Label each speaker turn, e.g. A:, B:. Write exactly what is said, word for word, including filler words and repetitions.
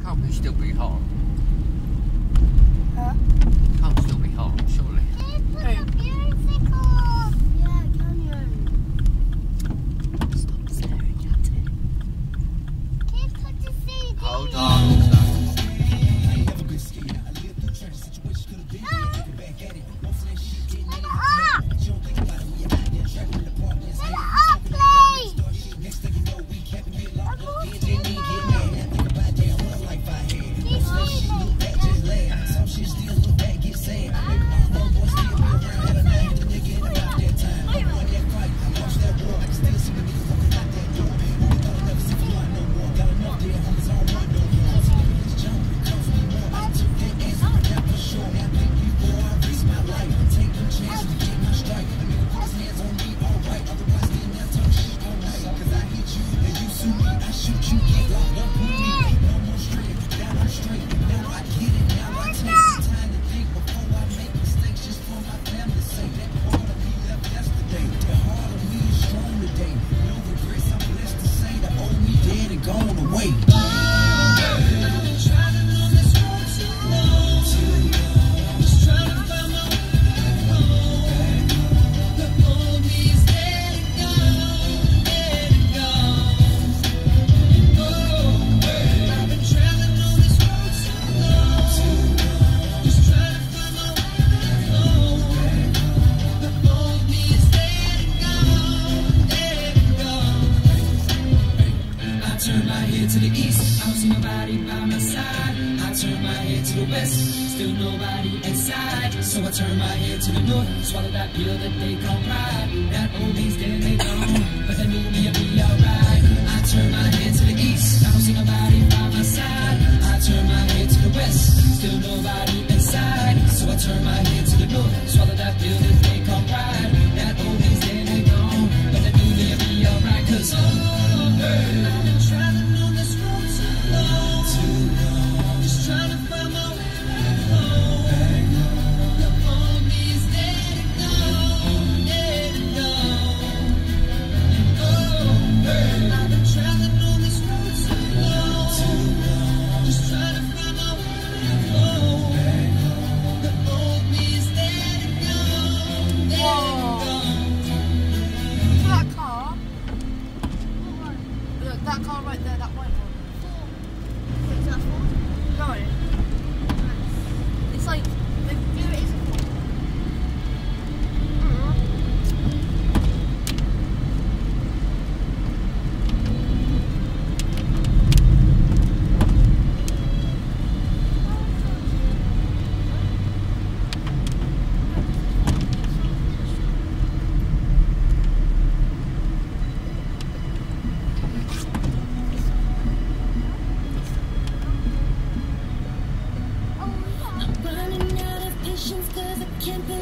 A: Can't be still be hot.
B: Huh?
A: Can't still be hot, surely.
B: Hey. Yeah, can you? Stop staring at it.
A: Hold on.
C: turn my head to the east, I don't see nobody by my side. I turn my head to the west, still nobody inside. So I turn my head to the north, swallow that pill that they call pride. That old me's dead, they gone, but that new me'll be alright. I turn my head to the east, I don't see nobody by my side. I turn my head to the west, still nobody inside. So I turn my head to the north, swallow that pill that they call pride. That old me's dead, they gone, but that new me'll be alright. Cause oh, hey, I've been traveling on this road too long, too long, just trying to find my way back home. Back home. The old me's dead and gone, dead and gone. And oh, hey, I've been traveling on this road too long, too long, just trying to find my way back home. Back home. The old me's dead and gone, dead and gone.
B: That car. Look, that car right there, that white one. Wait, is that Ford? No. It's like, the view is a Ford.
D: I'm running out of patience 'cause I can't believe